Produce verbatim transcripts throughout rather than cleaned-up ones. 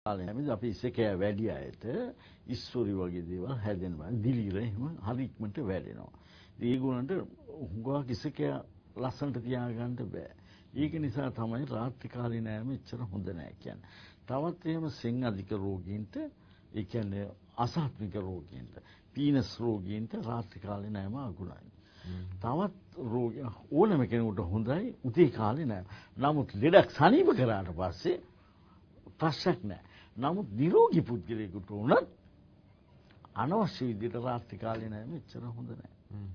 කාලේ අපි ඉසේකෑ වැඩි අයට ඉස්සොරි වගේ දේවල් හැදෙනවා. දිලිර එහෙම හරි ඉක්මනට වැඩෙනවා. ඉතින් ඒගොල්ලන්ට හුඟක් ඉසේකෑ ලස්සනට තියාගන්න බෑ. ඒක නිසා තමයි රාත්‍රී කාලේ නෑම එච්චර හොඳ නෑ කියන්නේ. තවත් එහෙම සෙන් අධික රෝගීන්ට ඒ කියන්නේ අසාත්මික රෝගීන්ට පීනස් රෝගීන්ට රාත්‍රී කාලේ නෑම අගුණයි. තවත් රෝග ඕනම කෙනෙකුට හොඳයි උදේ කාලේ නෑම. නමුත් ලෙඩක් සනීප කරාට පස්සේ ප්‍රශ්නයක් නෑ. නමුත් නිරෝගී පුද්ගලයෙකුට උනත් අනවශ්‍ය විදිහට රාත්‍රී කාලේ නෑම එච්චර හොඳ නෑ.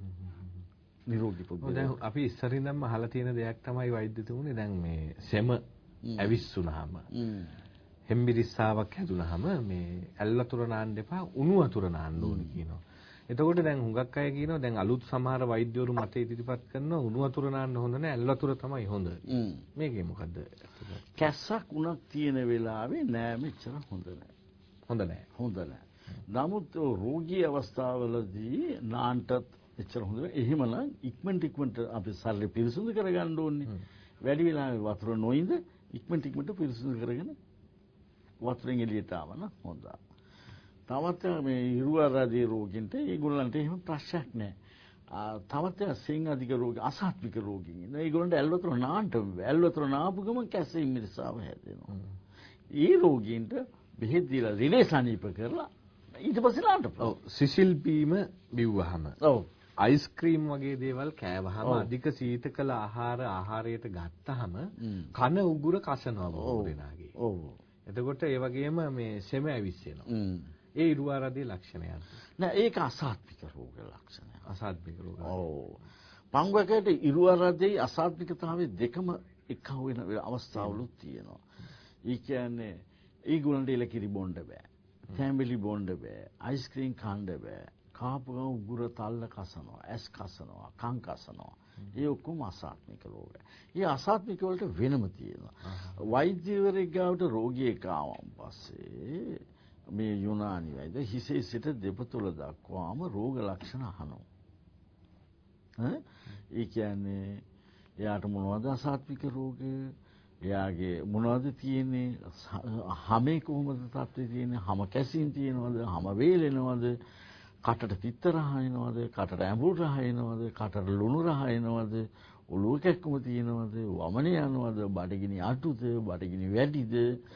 නිරෝගී පුද්ගලයෙක්. දැන් අපි ඉස්සරින්දම අහලා තියෙන දෙයක් තමයි වෛද්‍යතුමනි දැන් මේ සෙම ඇවිස්සුනහම හෙම්බිරිස්සාවක් හැදුනහම මේ ඇල් වතුර නාන්න එපා උණු වතුර නාන්න ඕනේ කියනවා. එතකොට දැන් හුඟක් අය කියනවා දැන් අලුත් සමහර වෛද්‍යවරු මත ඉදිරිපත් කරනවා උණු වතුර නාන්න හොඳ නැහැ ඇල් වතුර තමයි හොඳ. මේකේ මොකද්ද? කැස්සක් උණක් තියෙන වෙලාවේ නෑ මෙච්චර හොඳ නෑ. හොඳ නෑ. හොඳ නෑ. නමුත් රෝගී අවස්ථාවලදී නාන්නත් එච්චර හොඳ නෑ. එහෙමනම් ඉක්මනට ඉක්මනට අපි ශරීරය පිරිසිදු කරගන්න ඕනේ. වැඩි වෙලාවෙ වතුර නොඉඳ ඉක්මනට ඉක්මනට පිරිසිදු කරගෙන වතුරෙන් එළියට ආවම හොඳයි. තවත් මේ ඉරුවාරාදී රෝගීන්ට ඒගොල්ලන්ට එහෙම ප්‍රශ්නයක් නැහැ. තවත් සෙන් අධික රෝගී අසාත්මික රෝගීන් ඉන්නවා. ඒගොල්ලන්ට ඇල් වතුර නාන්න ඇල් වතුර නාපු ගමන් කැස්සේ මිරිසාව හැදෙනවා. ඒ රෝගීන්ට බෙහෙත් දීලා රිලේ සනීප කරලා ඊට පස්සේ නාන්න පුළුවන්. ඔව් සිසිල් බීම බිව්වහම. ඔව්. අයිස්ක්‍රීම් වගේ දේවල් කෑවහම අධික සීතකල ආහාර ආහාරයට ගත්තාම කන උගුර කසනවා බෝරෙනාගේ. ඔව්. එතකොට ඒ වගේම මේ සෙම ඇවිස්සෙනවා. ඒ ඉරුවාරාදී ලක්ෂණයක්. නෑ ඒක අසාත්මික රෝග ලක්ෂණයක්. අසාත්මික රෝග. ඔව්. පංගුවකට ඉරුවාරාදී අසාත්මිකතාවයේ දෙකම එකව වෙන අවස්ථාවලුත් තියෙනවා. ඒ කියන්නේ ඒගොල්ලන්ට ඉලකිරි බොන්න බෑ. තැඹිලි බොන්න බෑ. අයිස්ක්‍රීම් කන්න බෑ. කාපු ගමන් උගුර තල්ල කසනවා, ඇස් කසනවා, කන් කසනවා. ඒ ඔක්කොම අසාත්මික රෝග. මේ අසාත්මික වලට වෙනම තියෙනවා. වෛද්‍යවරයෙක් ගාවට රෝගියෙක් ආවම පස්සේ මේ යුනානි වෛද්‍ය හිසේ සිට දෙපතුල දක්වාම රෝග ලක්ෂණ අහනවා. ඈ ඒ කියන්නේ එයාට මොනවද අසාත්මික රෝග? එයාගේ මොනවද තියෙන්නේ? හැමේ කොහොමද තත්ත්වය තියෙන්නේ? හැම කැසින් තියෙනවද? හැම වේලෙනවද? කටට පිත්ත රහ එනවද? කටට ඇඹුල් රහ එනවද? කටට ලුණු රහ එනවද? ඔළුව කැක්කුම තියෙනවද? වමනේ යනවද? බඩගිනි අටුද? බඩගිනි වැඩිද?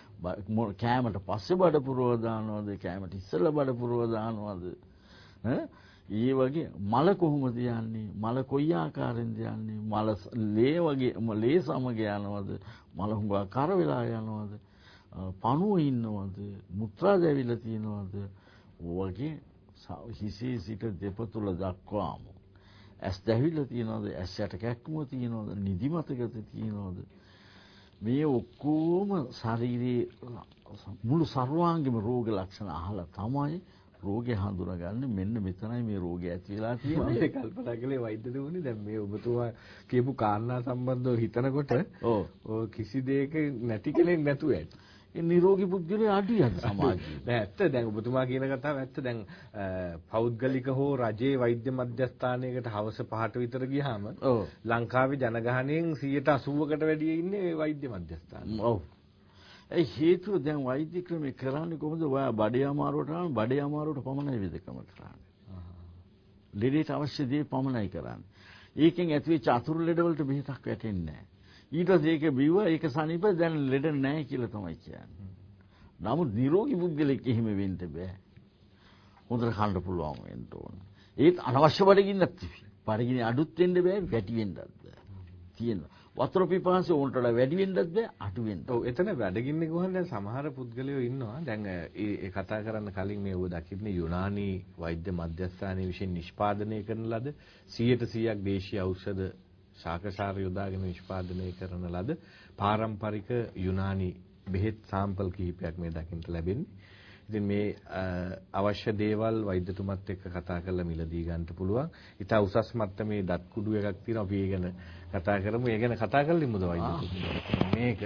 කෑමට පස්සේ බඩ පුරව දානවද? කෑමට ඉස්සෙල්ලා බඩ පුරව දානවද? ඈ ඒ වගේ මල කොහොමද යන්නේ? මල කොයි ආකාරයෙන්ද යන්නේ? මල ලේ වගේ ලේ සමග යනවද? මල හුඟා කර වෙලා යනවද? පණුව ඉන්නවද? මුත්‍රා දැවිලා තියෙනවද? වගේ හිසේ සිට දෙපතුල දක්වාම ඇස් දැවිලා තියෙනවද? ඇස් යට කැක්කුම තියෙනවද? නිදිමත ගත තියෙනවද? මේ ඔක්කොම ශරීරයේ මුළු සර්වාංගෙම රෝග ලක්ෂණ අහලා තමයි රෝගය හඳුනාගන්නේ. මෙන්න මෙතනයි මේ රෝගය ඇති වෙලා තියෙන්නේ. මම කල්පනා කළේ වෛද්‍යතුමනි දැන් මේ ඔබතුමා කියපු කාරණා සම්බන්ධව හිතනකොට ඔව් කිසි දෙයක නැති කෙනෙක් නැතුව ඇති. ඒ නිරෝගී පුද්ගලයා අඩුයි අද සමාජයේ. නෑ ඇත්ත දැන් ඔබතුමා කියන කතාව ඇත්ත. දැන් පෞද්ගලික හෝ රජයේ වෛද්‍ය මධ්‍යස්ථානයකට හවස පහට විතර ගියාම ලංකාවේ ජනගහනයෙන් සියයට අසූවකට වැඩිය ඉන්නේ වෛද්‍ය මධ්‍යස්ථාන. ඔව්. ඒ හේතුව දැන් වෛද්‍ය ක්‍රමේ කරන්නේ කොහොමද? ඔයා බඩේ අමාරුවට ආවම බඩේ අමාරුවට පමණයි වෙදකම කරන්නේ. ලෙඩේට අවශ්‍ය දේ පමණයි කරන්නේ. ඒකෙන් ඇතිවෙච්ච අතුරු ලෙඩ වලට බෙහෙතක් වැටෙන්නේ නැහැ. ඊට පස්සේ ඒක බිව්වා ඒක සනීප දැන් ලෙඩ නැහැ කියලා තමයි කියන්නේ. නමුත් නිරෝගී පුද්ගලෙක් එහෙම වෙන්න බෑ. හොඳට කන්න පුළුවන් වෙන්න ඕන. ඒත් අනවශ්‍ය බඩගින්නක් තිබි. බඩගින්න අඩුත් වෙන්න බෑ වැඩි වෙන්නත් බෑ. තියෙනවා. වතුර පිපාසය උන්ට වැඩි වෙන්නත් බෑ අඩු වෙන්නත්. ඔව් එතන වැඩගින්නේ කොහොමද? දැන් සමහර පුද්ගලයෝ ඉන්නවා. දැන් ඒ කතා කරන්න කලින් මේ ඔබ දකින්නේ යුනානි වෛද්‍ය මධ්‍යස්ථානයේ විසින් නිෂ්පාදනය කරන ලද සියයට සීයක් දේශීය ඖෂධ ශාකසාර යොදාගෙන නිෂ්පාදනය කරන ලද පාරම්පරික යුනානි බෙහෙත් සාම්පල් කිහිපයක් මේ දකින්න ලැබෙන්නේ. ඉතින් මේ අවශ්‍ය දේවල් වෛද්‍යතුමත් එක්ක කතා කරලා මිලදී ගන්න පුළුවන්. ඊට උසස් මට්ටමේ දත් කුඩු එකක් තියෙනවා. අපි ඒ ගැන කතා කරමු. ඒ ගැන කතා කරලිමුද වෛද්‍යතුමා? මේක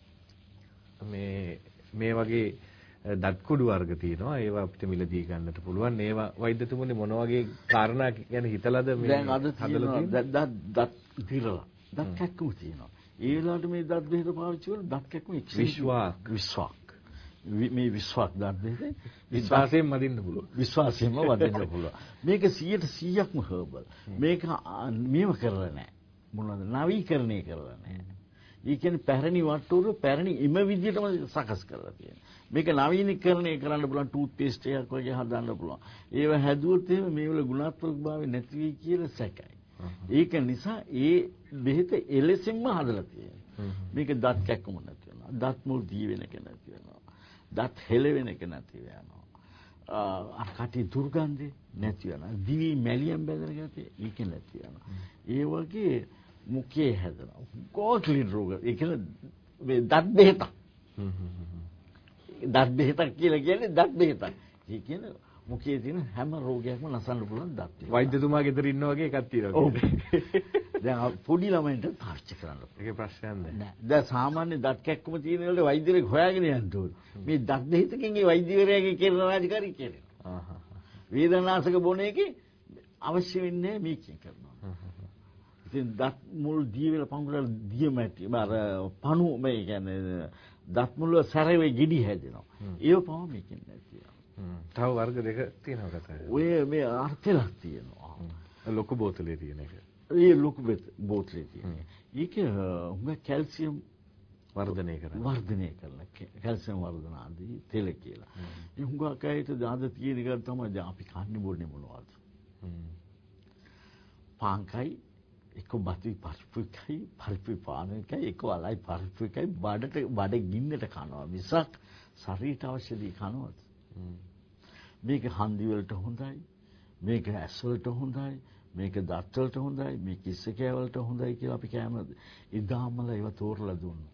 මේ මේ වගේ දත් කුඩු වර්ග තියෙනවා. ඒවා අපිට මිලදී ගන්නට පුළුවන්. ඒවා වෛද්‍යතුමනි මොන වගේ කාරණා ගැන හිතලාද මේ දැන් අද තියෙනවා දත් දත් දිරලා දත් කැක්කුම තියෙනවා. ඒ වෙලාවට මේ දත් බෙහෙත පාවිච්චි කරලා දත් කැක්කුම විශ්වාක් විශ්වාක් මේ විශ්වාස දන්නේ විශ්වාසයෙන් වදින්න පුළුවන්. විශ්වාසයෙන්ම වදින්න පුළුවන්. මේක සීයට සීයක්ම හර්බල්. මේක මේව කරලා නැහැ. මොනවද නවීකරණය කරලා නැහැ. ඒ කියන්නේ පැරණි වට්ටෝරු පැරණි ඉම විදියටම සකස් කරලා තියෙනවා. මේක නවීකරණය කරන්න පුළුවන් ටූත් පේස්ට් එකක් වගේ හදන්න පුළුවන්. ඒව හැදුවොත් එහෙම මේවල ගුණාත්මක භාවය නැති වෙයි කියලා සැකයි. ඒක නිසා ඒ බෙහෙත එලෙසින්ම හදලා තියෙනවා. මේක දත් කැක්කම නැති වෙනවා. දත් මුල් දී වෙන එක නැති වෙනවා. දත් හෙලවෙන එක නැති වෙනවා. අර කටි දුර්ගන්ධය නැති වෙනවා. දිවි මැලියම් බැදෙන ගැතිය ඒක නැති වෙනවා. ඒ වගේ මුඛයේ හැදෙනවා. කොක්ලින් රෝග. ඒ කියන්නේ මේ දත් බෙහෙත. දත් බෙහෙතක් කියලා කියන්නේ දත් බෙහෙතක්. ඒ කියන්නේ මුඛයේ තියෙන හැම රෝගයක්ම නසන්න පුළුවන් දත්. වෛද්‍යතුමා ගෙදර ඉන්න වගේ එකක් තියෙනවා. ඔව්. දැන් පොඩි ළමයින්ට පාවිච්චි කරන්න. ඒකේ ප්‍රශ්නයක් නැහැ. දැන් සාමාන්‍ය දත් කැක්කම තියෙන වල වෛද්‍යවරයෙක් හොයාගෙන යන්න ඕනේ. මේ දත් බෙහෙතකින් ඒ වෛද්‍යවරයාගේ කරන රාජකාරී කෙරෙනවා. ආහ්. වේදනාශක බොන එකේ අවශ්‍ය වෙන්නේ මේකෙන් කරනවා. ඉතින් දත් මුල් දී වෙන පංගුල දිය මැටි බර පණු මේ කියන්නේ දත් මුල සැරවේ ගෙඩි හැදෙනවා. ඒව පව මේකෙන් නැතිනවා. තව වර්ග දෙක තියෙනවා කතා. ඔය මේ අර්ථලක් තියෙනවා. ලොකු බෝතලේ තියෙන එක. ඒ ලොකු බෝතලේ තියෙන. ඒක හුඟ කැල්සියම් වර්ධනය කරන. වර්ධනය කරන කැල්සියම් වර්ධන ආදී තෙල කියලා. මේ හුඟක් අයට දාද තියෙන එක තමයි දැන් අපි කන්නේ බොන්නේ මොනවද? පාන්කයි එක බතුයි පරිප්පුයි පරිප්පු පානකයි එක වලයි පරිප්පුයි බඩට බඩ ගින්නට කනවා මිසක් ශරීරයට අවශ්‍ය දේ කනවද? මේක හන්දි වලට හොඳයි. මේක ඇස් වලට හොඳයි. මේක දත් වලට හොඳයි. මේක කිස්ස කෑ වලට හොඳයි කියලා අපි කෑම ඉදාමල ඒව තෝරලා දුන්නා.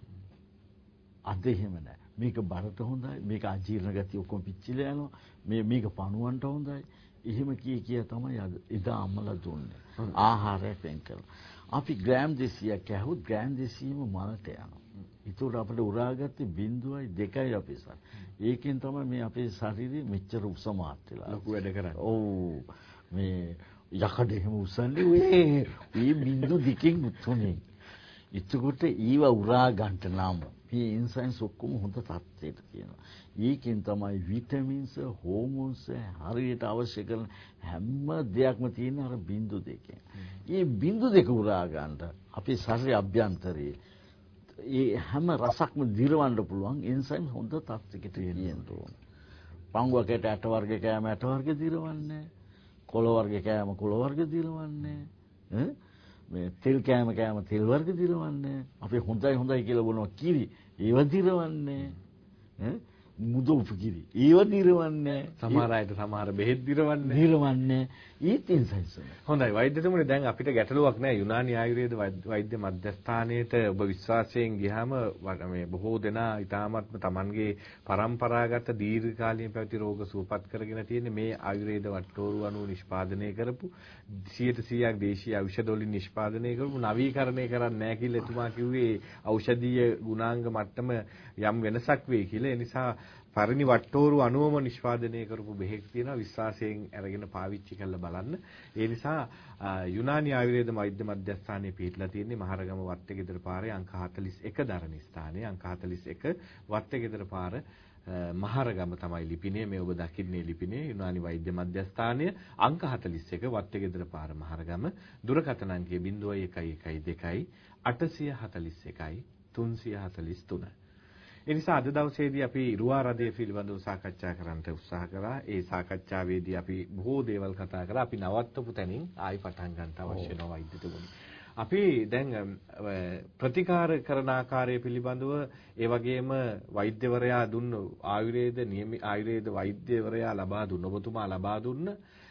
අද එහෙම නැහැ. මේක බඩට හොඳයි. මේක අජීර්ණ ගතිය ඔක්කොම පිච්චිලා යනවා. මේ මේක පණුවන්ට හොඳයි. එහෙම කී කිය තමයි අද එදා අම්මලා දුන්නේ. ආහාරය වෙන් කරලා. අපි ග්‍රෑම් දෙසීයක් කැහුවොත් ග්‍රෑම් දෙසීයම මලට යනවා. ඒතකොට අපිට උරාගත්තේ බිංදුවයි දෙකයි අපේ සර. ඒකෙන් තමයි මේ අපේ ශරීරය මෙච්චර උසමාත් වෙලා. ලොකු වැඩ කරන්නේ. ඔව්. මේ යකඩ එහෙම උසන්නේ ඔය මේ බිංදු දෙකෙන් තුනේ. ඒතකොට ඊව උරා ගන්නට නම් මේ එන්සයිම්ස් ඔක්කොම හොඳ තත්ත්වයට තියෙනවා. ඒකෙන් තමයි විටමින්ස්, හෝමෝන්ස් හරියට අවශ්‍ය කරන හැම දෙයක්ම තියෙන අර බිංදු දෙකෙන්. මේ බිංදු දෙක උරා ගන්නට අපේ ශරීර අභ්‍යන්තරයේ ඒ හැම රසක්ම දිරවන්න පුළුවන් එන්සයිම් හොඳ තත්ත්වයකට තියෙන්න ඕන. පංගුවකට ඇට වර්ග කෑම ඇට වර්ග දිරවන්නේ. කොළ වර්ග කෑම කොළ වර්ග දිරවන්නේ. ඈ මේ තෙල් කෑම කෑම තෙල් වර්ග දිරවන්නේ. අපි හොඳයි හොඳයි කියලා බොනවා කිරි ඒව දිරවන්නේ. ඈ මුදු උපකිරි ඒව දිරවන්නේ. සමහර අයට සමහර බෙහෙත් දිරවන්නේ. දිරවන්නේ. ඊත් එන්සයිම්ස්. හොඳයි වෛද්‍යතුමනි දැන් අපිට ගැටලුවක් නැහැ යුනානි ආයුර්වේද වෛද්‍ය මධ්‍යස්ථානයේට ඔබ විශ්වාසයෙන් ගියාම මේ බොහෝ දෙනා ඊටාත්ම Tamanගේ પરම්පරාගත දීර්ඝකාලීන පැවති රෝග සුවපත් කරගෙන තියෙන මේ ආයුර්වේද වට්ටෝරු අනුව නිෂ්පාදනය කරපු සියයට සීයක් දේශීය ඖෂධ වලින් නිෂ්පාදනය කරපු නවීකරණය කරන්නේ නැහැ කියලා එතුමා කිව්වේ ඖෂධීය ගුණාංග මට්ටම යම් වෙනසක් වෙයි කියලා. ඒ නිසා පරිණි වට්ටෝරු අනුවම නිෂ්පාදනය කරපු බෙහෙත් තියෙනවා විශ්වාසයෙන් අරගෙන පාවිච්චි කරලා බලන්න. ඒ නිසා යුනානි ආයුර්වේද වෛද්‍ය මධ්‍යස්ථානයේ පිහිටලා තියෙන්නේ මහරගම වත්තේගෙදර පාරේ අංක හතළිස් එක දරණ ස්ථානයේ අංක හතළිස් එක වත්තේගෙදර පාර මහරගම තමයි ලිපිනේ මේ ඔබ දකින්නේ ලිපිනේ යුනානි වෛද්‍ය මධ්‍යස්ථානය අංක හතළිස් එක වත්තේගෙදර පාර මහරගම දුරකථන අංකය zero one one one two eight හතළිස් එකයි තුන්සිය හතළිස් තුන. ඒ නිසා අද දවසේදී අපි ඉරුවාරදේ පිළිබඳව සාකච්ඡා කරන්නට උත්සාහ කරා. ඒ සාකච්ඡාවේදී අපි බොහෝ දේවල් කතා කරා. අපි නවත්තපු තැනින් ආයි පටන් ගන්න අවශ්‍ය වෙනවා වෛද්‍යතුමනි. අපි දැන් ප්‍රතිකාර කරන ආකාරය පිළිබඳව ඒ වගේම වෛද්‍යවරයා දුන්න ආයුර්වේද නියම ආයුර්වේද වෛද්‍යවරයා ලබා දුන්න ඔබතුමා ලබා දුන්න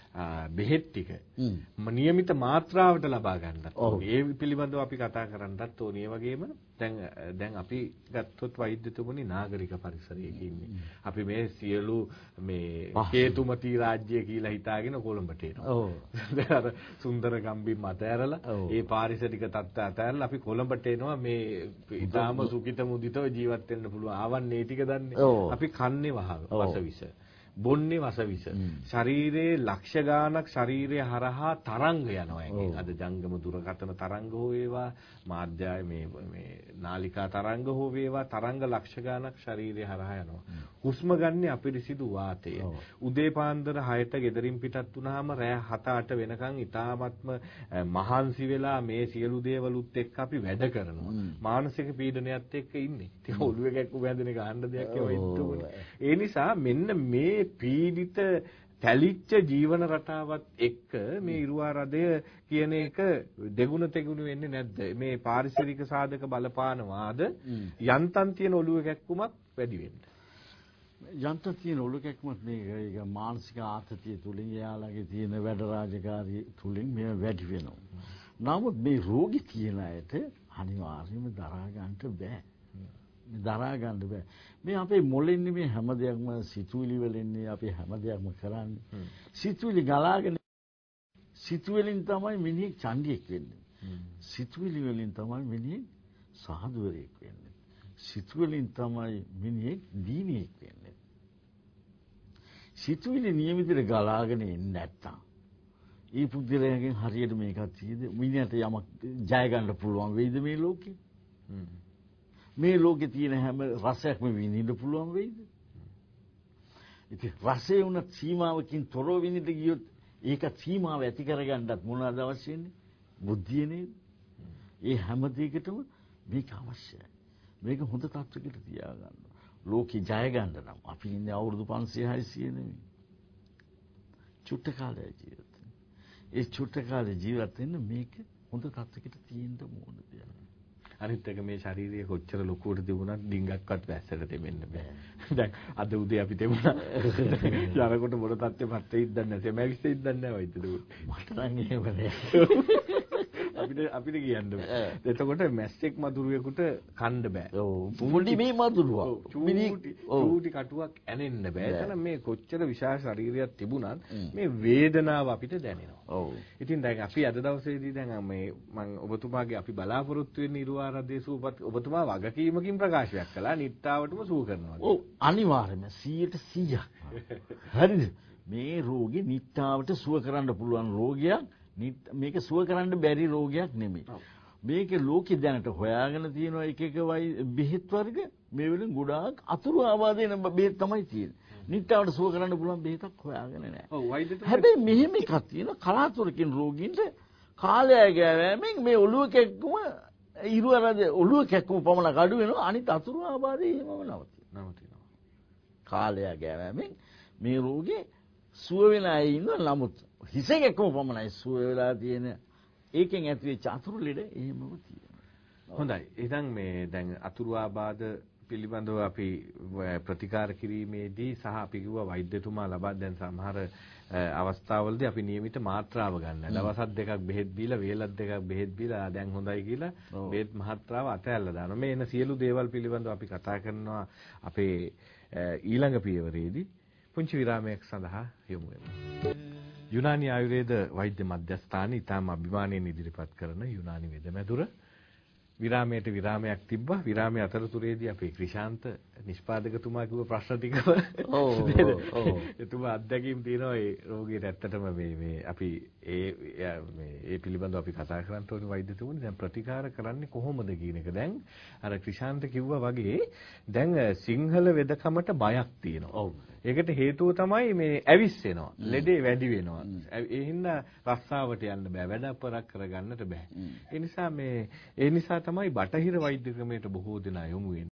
බෙහෙත් ටික නියමිත මාත්‍රාවට ලබා ගන්නත් ඒ පිළිබඳව අපි කතා කරන්නත් ඕනේ. ඒ වගේම දැන් දැන් අපි ගත්තොත් වෛද්‍යතුමනි නාගරික පරිසරයක ඉන්නේ. අපි මේ සියලු මේ හේතුමති රාජ්‍ය කියලා හිතාගෙන කොළඹට එනවා. ඔව්. අර සුන්දර ගම්බිම් මත ඇරලා ඒ පාරිසරික තත්ත්ව අතහැරලා අපි කොළඹට එනවා මේ ඊටාම සුඛිත මුදිතව ජීවත් වෙන්න පුළුවන්. ආවන්නේ ටික දන්නේ. අපි කන්නේ වහ වසවිස. බොන්නේ වසවිස. ශරීරයේ ලක්ෂ ගාණක් ශරීරය හරහා තරංග යනවා එකෙන්. අද ජංගම දුරකථන තරංග හෝ වේවා, මාධ්‍යය මේ මේ නාලිකා තරංග හෝ වේවා, තරංග ලක්ෂ ගාණක් ශරීරය හරහා යනවා. හුස්ම ගන්න අපිරිසිදු වාතය. උදේ පාන්දර හයට ගෙදරින් පිටත් වුණාම රෑ හත අට වෙනකන් ඊ타මත්ම මහන්සි වෙලා මේ සියලු දේවලුත් එක්ක අපි වැඩ කරනවා. මානසික පීඩනයත් එක්ක ඉන්නේ. ඉතින් ඔළුවේ කැක්කු බැඳෙන ගහන්න දෙයක් ඒවා ඒ නිසා මෙන්න මේ පීඩිත තැලිච්ච ජීවන රටාවත් එක්ක මේ ඉරුවාරදය කියන එක දෙගුණ තෙගුණ වෙන්නේ නැද්ද? මේ පාරිසරික සාධක බලපානවාද යන්තම් තියෙන ඔළුවේ කැක්කුමක් වැඩි වෙන්නේ? යන්තම් තියෙන ඔළුවේ කැක්කුමක් මේක මානසික ආතතිය තුලින් එයාලගේ තියෙන වැඩ රාජකාරී තුලින් මේ වැඩි වෙනවා. නමුත් මේ රෝගී කියන අයට අනිවාර්යයෙන්ම දරා ගන්නට බෑ. දරා ගන්න බෑ. මේ අපේ මොළෙන්නේ මේ හැම දෙයක්ම සිතුවිලි වලින්නේ අපි හැම දෙයක්ම කරන්නේ. සිතුවිලි ගලාගෙන සිතුවිලින් තමයි මිනිහෙක් චණ්ඩියෙක් වෙන්නේ. සිතුවිලි වලින් තමයි මිනිහෙක් සාධුවරයෙක් වෙන්නේ. සිතුවිලින් තමයි මිනිහෙක් දීනියෙක් වෙන්නේ. සිතුවිලි නියමිතව ගලාගෙන එන්නේ නැත්තම් ඒ පුද්ගලයාගෙන් හරියට මේකක් තියෙද මිනිහට යමක් ජය ගන්න පුළුවන් වෙයිද මේ ලෝකේ? මේ ලෝකේ තියෙන හැම රසයක්ම විඳින්න පුළුවන් වෙයිද? ඉතින් රසය උන සීමාවකින් තොරව විඳින්න ගියොත් ඒක සීමාව ඇති කරගන්නත් මොනවාද අවශ්‍ය වෙන්නේ? බුද්ධිය නේද? ඒ හැම දෙයකටම මේක අවශ්‍යයි. මේක හොඳ තත්ත්වයකට තියාගන්න. ලෝකේ ජය ගන්න නම් අපි ඉන්නේ අවුරුදු පන්සිය හයසිය නෙමෙයි. චුට්ට කාලය ජීවත් වෙන්න. ඒ චුට්ට කාලේ ජීවත් වෙන්න මේක හොඳ තත්ත්වයකට තියෙන්න ඕන දෙයක්. අනිත් එක මේ ශාරීරිය කොච්චර ලොකුවට තිබුණත් ඩිංගක්වත් වැස්සට දෙන්න බෑ. දැන් අද උදේ අපි තිබුණා යනකොට මොන තත්ත්වෙපත් වෙයිද දන්නේ නැහැ. සෙමැවිස්සෙයිද දන්නේ නැහැ වයිද්දට. මට නම් එහෙම නෑ. අපිට අපිට කියන්න බෑ. එතකොට මැස්සෙක් මදුරුවෙකුට කන්න බෑ. ඔව්. පොඩි මේ මදුරුවක්. චූටි චූටි කටුවක් ඇනෙන්න බෑ. එතන මේ කොච්චර විශාල ශරීරයක් තිබුණත් මේ වේදනාව අපිට දැනෙනවා. ඔව්. ඉතින් දැන් අපි අද දවසේදී දැන් මේ මම ඔබතුමාගේ අපි බලාපොරොත්තු වෙන ඉරුවාරදේ සූපත් ඔබතුමා වගකීමකින් ප්‍රකාශයක් කළා නිට්ටාවටම සූ කරනවා. ඔව් අනිවාර්යයෙන්ම සීයට සීයක්. හරිද? මේ රෝගේ නිට්ටාවට සුව කරන්න පුළුවන් රෝගයක්. මේක සුව කරන්න බැරි රෝගයක් නෙමෙයි. මේක ලෝකෙ දැනට හොයාගෙන තියෙන එක එක බෙහෙත් වර්ග මේ වලින් ගොඩාක් අතුරු ආවාදේන බෙහෙත් තමයි තියෙන්නේ. නිට්ටාවට සුව කරන්න පුළුවන් බෙහෙතක් හොයාගෙන නැහැ. ඔව් වෛද්‍යතුමා හැබැයි මෙහෙම එකක් තියෙනවා කලාතුරකින් රෝගීන්ට කාලය ගෑවීමෙන් මේ ඔළුව කැක්කුම ඉරුවරද ඔළුව කැක්කුම පමණක් අඩු වෙනවා අනිත් අතුරු ආබාධය එහෙමම නවතිනවා. නවතිනවා. කාලය ගෑවීමෙන් මේ රෝගේ සුව වෙන අය ඉන්නවා නමුත් හිස කැක්කුම පමණයි සුව වෙලා තියෙන ඒකෙන් ඇතිවෙච්ච අතුරු ලෙඩ එහෙමම තියෙනවා. හොඳයි. ඉතින් මේ දැන් අතුරු ආබාධ පිළිබඳව අපි ප්‍රතිකාර කිරීමේදී සහ අපි කිව්වා වෛද්‍යතුමා ලබා දැන් සමහර අවස්ථාවලදී අපි નિયમિત මාත්‍රාව ගන්න. දවසක් දෙකක් බෙහෙත් බීලා වේලක් දෙකක් බෙහෙත් බීලා දැන් හොඳයි කියලා බෙහෙත් මාත්‍රාව අතහැරලා දානවා. මේ එන සියලු දේවල් පිළිබඳව අපි කතා කරනවා අපේ ඊළඟ පියවරේදී. පුංචි විරාමයක් සඳහා යොමු වෙමු. යුනානි ආයුර්වේද වෛද්‍ය මධ්‍යස්ථානයේ ඊටම අභිමානයෙන් ඉදිරිපත් කරන යුනානි වෙදමැදුර විරාමයට විරාමයක් තිබ්බා. විරාමයේ අතරතුරේදී අපේ ක්‍රිෂාන්ත නිෂ්පාදකතුමා කිව්ව ප්‍රශ්න ටිකම ඔව් ඔව් එතුමා අත්දැකීම් තියෙනවා ඒ රෝගීට ඇත්තටම මේ මේ අපි ඒ මේ ඒ පිළිබඳව අපි කතා කරන්න ඕනේ වෛද්‍යතුමනි. දැන් ප්‍රතිකාර කරන්නේ කොහොමද කියන එක. දැන් අර ක්‍රිෂාන්ත කිව්වා වගේ දැන් සිංහල වෙදකමට බයක් තියෙනවා. ඔව්. ඒකට හේතුව තමයි මේ ඇවිස්සෙනවා. ලෙඩේ වැඩි වෙනවා. ඒ හින්දා රස්සාවට යන්න බෑ. වැඩපරක් කරගන්නට බෑ. ඒ නිසා මේ ඒ නිසා තමයි බටහිර වෛද්‍ය ක්‍රමයට බොහෝ දෙනා යොමු වෙන්නේ.